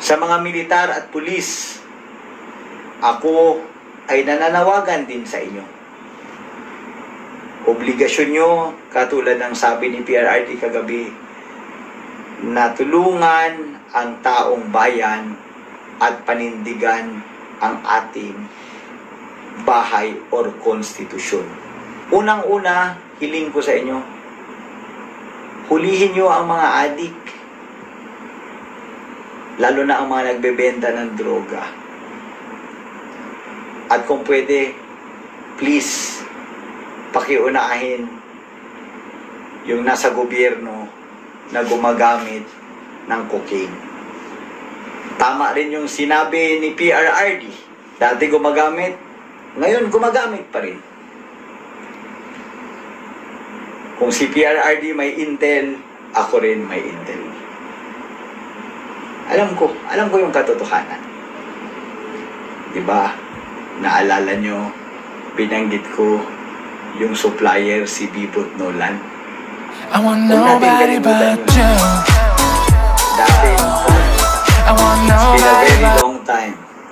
Sa mga militar at pulis, ako ay nananawagan din sa inyo. Obligasyon nyo, katulad ng sabi ni PRRD kagabi, na tulungan ang taong bayan at panindigan ang ating bahay or konstitusyon. Unang-una, hiling ko sa inyo, hulihin nyo ang mga adik, lalo na ang mga nagbebenta ng droga. At kung pwede, please, pakiunahin yung nasa gobyerno na gumagamit ng cocaine. Tama rin yung sinabi ni PRRD. Dati gumagamit, ngayon gumagamit pa rin. Kung si PRRD may intel, ako rin may intel. Alam ko yung katotohanan. Diba? Naalala nyo, binanggit ko yung supplier si Bibot Nolan. I want nobody but you. Dati, I want it's been a nobody very but long time.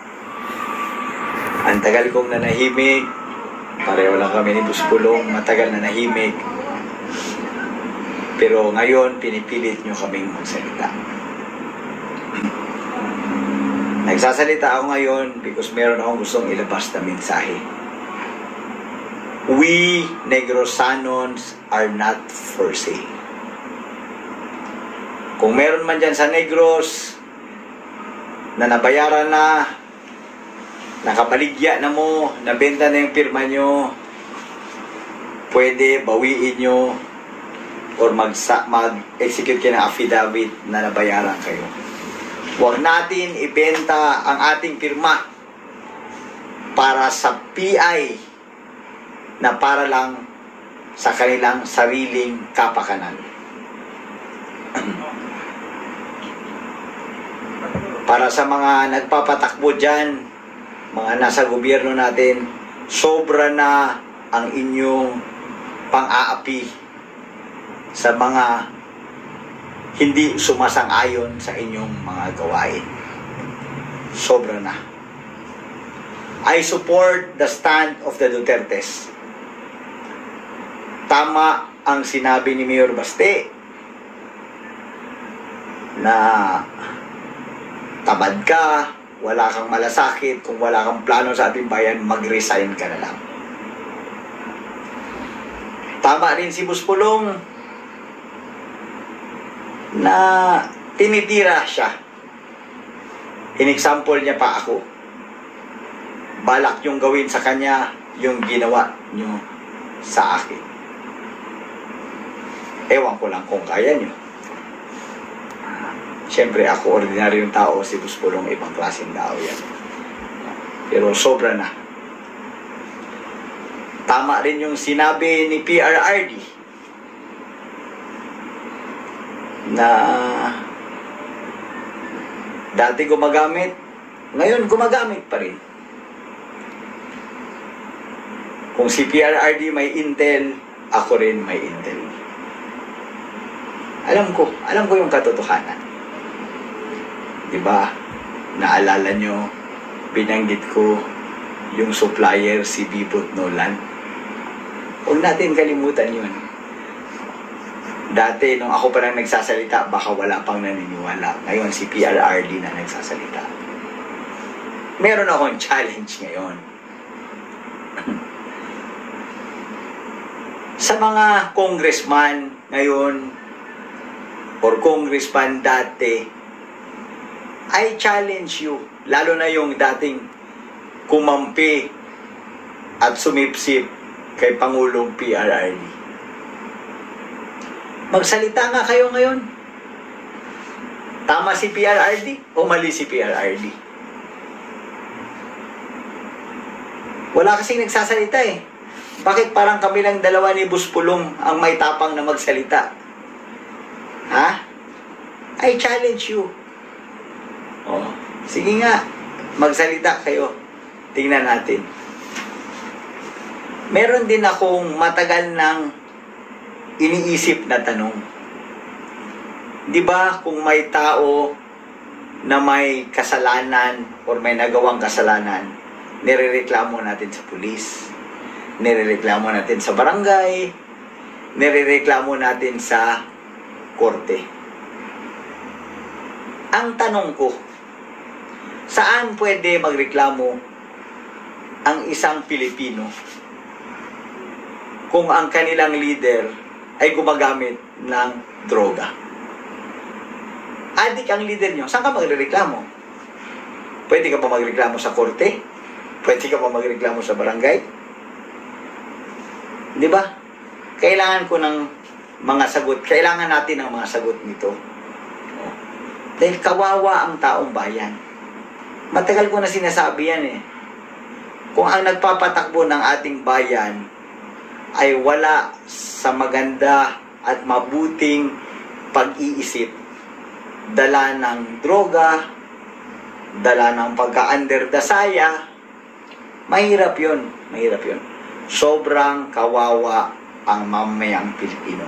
Ang tagal kong nanahimik. Pareho lang kami ni Buspulong, matagal na nahimik. Pero ngayon, pinipilit nyo kaming magsalita. Nagsasalita ako ngayon because meron akong gustong ilabas na mensahe. We Negrosanons are not for sale. Kung meron man dyan sa Negros na nabayaran na, nakabaligya na mo, nabenta na yung pirma nyo, pwede bawiin nyo or mag-execute kayo ng affidavit na nabayaran kayo. Huwag natin ibenta ang ating pirma para sa PI na para lang sa kanilang sariling kapakanan. Para sa mga nagpapatakbo dyan, mga nasa gobyerno natin, sobra na ang inyong pang-aapi sa mga hindi sumasang-ayon sa inyong mga gawain. Sobra na. I support the stand of the Dutertes. Tama ang sinabi ni Mayor Baste na tabad ka, wala kang malasakit, kung wala kang plano sa ating bayan, mag-resign ka na lang. Tama rin si Buspulong na tinitira siya. In-example niya pa ako. Balak yung gawin sa kanya yung ginawa nyo sa akin. Ewan ko lang kung kaya nyo. Siyempre ako ordinaryong tao, si Buspulong ibang klaseng tao yan. Pero sobra na. Tama rin yung sinabi ni PRRD na dati gumagamit, ngayon gumagamit pa rin. Kung si PRRD may intel, ako rin may intel. Alam ko yung katotohanan. Diba? Naalala nyo, binanggit ko yung supplier si Bibot Nolan. Huwag natin kalimutan yun. Dati, nung ako pa lang nagsasalita, baka wala pang naniniwala. Ngayon, si PRRD na nagsasalita. Meron akong challenge ngayon. Sa mga congressman ngayon, or congressman dati, I challenge you, lalo na yung dating kumampi at sumipsip kay Pangulong PRRD. Magsalita nga kayo ngayon. Tama si PRRD o mali si PRRD? Wala kasing nagsasalita eh. Bakit parang kami lang dalawa ni Buspulong ang may tapang na magsalita? Ha? I challenge you. Oh, sige nga, magsalita kayo. Tingnan natin. Meron din akong matagal nang iniisip na tanong. Di ba kung may tao na may kasalanan or may nagawang kasalanan, nirereklamo natin sa pulis, nirereklamo natin sa barangay, nirereklamo natin sa korte. Ang tanong ko, saan pwede magreklamo ang isang Pilipino kung ang kanilang leader ay gumagamit ng droga? Adik ang leader nyo, saan ka magreklamo? Pwede ka pa magreklamo sa korte? Pwede ka pa magreklamo sa barangay? Di ba? Kailangan ko ng mga sagot. Kailangan natin ng mga sagot nito. Dahil kawawa ang taong bayan. Matagal ko na sinasabi yan eh. Kung ang nagpapatakbo ng ating bayan ay wala sa maganda at mabuting pag-iisip, dala ng droga, dala ng pagka-underdasaya, mahirap yun. Mahirap yun. Sobrang kawawa ang mamayang Pilipino.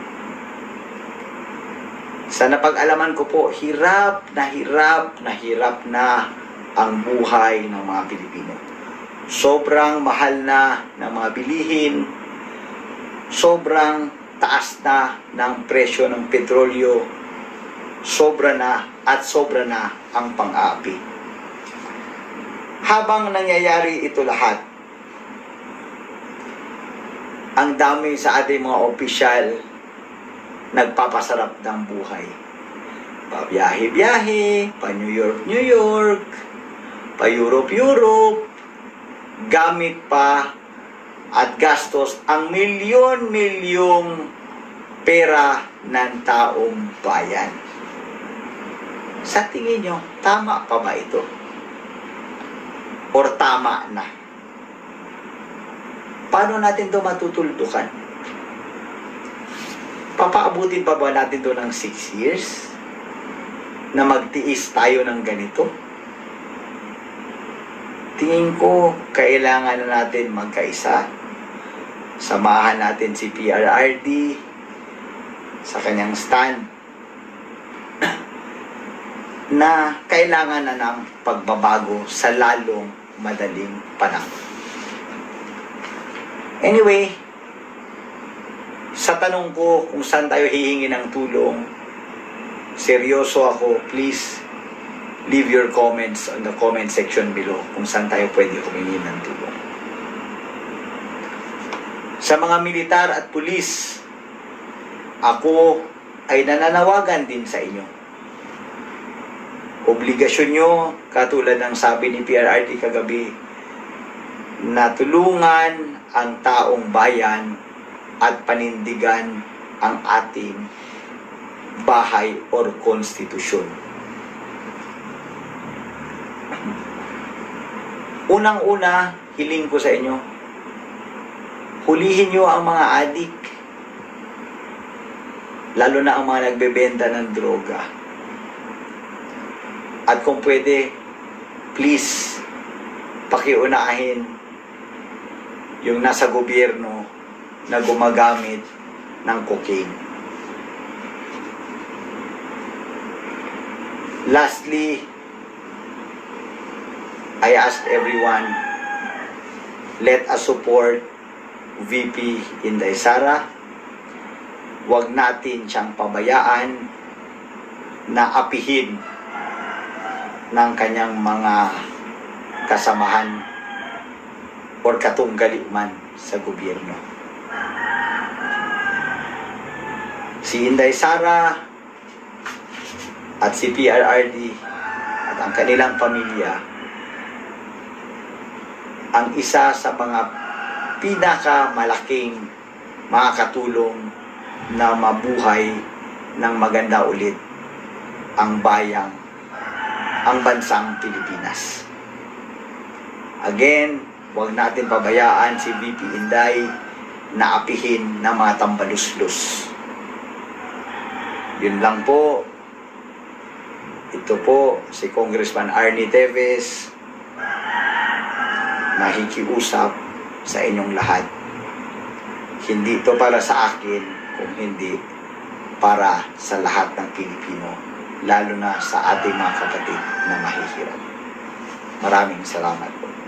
Sa napag-alaman ko po, hirap na ang buhay ng mga Pilipino. Sobrang mahal na ng mga bilihin, sobrang taas na ng presyo ng petrolyo, sobra na ang pang-aapi. Habang nangyayari ito lahat, ang dami sa ating mga opisyal nagpapasarap ng buhay. Pa-biyahe-biyahe, pa-New York, pa-Europe, gamit pa at gastos ang milyon-milyong pera ng taong bayan. Sa tingin nyo, tama pa ba ito? Or tama na? Paano natin ito matutuldukan? Papaabutin pa ba natin ito ng 6 years? Na magtiis tayo ng ganito? Tingin ko, kailangan na natin magkaisa. Samahan natin si PRRD sa kanyang stand na kailangan na ng pagbabago sa lalong madaling panahon. Anyway, sa tanong ko kung saan tayo hihingi ng tulong, seryoso ako. Please leave your comments on the comment section below kung saan tayo pwede humingi ng tulong. Sa mga militar at pulis, ako ay nananawagan din sa inyo. Obligasyon nyo, katulad ng sabi ni PRRD kagabi, na tulungan ang taong bayan at panindigan ang ating bahay or konstitusyon. Unang-una, hiling ko sa inyo, hulihin nyo ang mga adik, lalo na ang mga nagbebenta ng droga. At kung pwede, please, pakiunahin yung nasa gobyerno na gumagamit ng cocaine. Lastly, I ask everyone, let us support VP Inday Sara. Huwag natin siyang pabayaan na apihin ng kanyang mga kasamahan or katunggali man sa gobyerno. Si Inday Sara at si PRRD at ang kanilang pamilya ang isa sa mga pinakamalaking makakatulong na mabuhay ng maganda ulit ang bansang Pilipinas. Again, huwag natin pabayaan si VP Inday na apihin ng mga tambaluslos. Yun lang po. Ito po si Congressman Arnie Teves, nakikiusap sa inyong lahat. Hindi ito para sa akin, kung hindi para sa lahat ng Pilipino. lalo na sa ating mga kapatid na mahihirap. Maraming salamat po.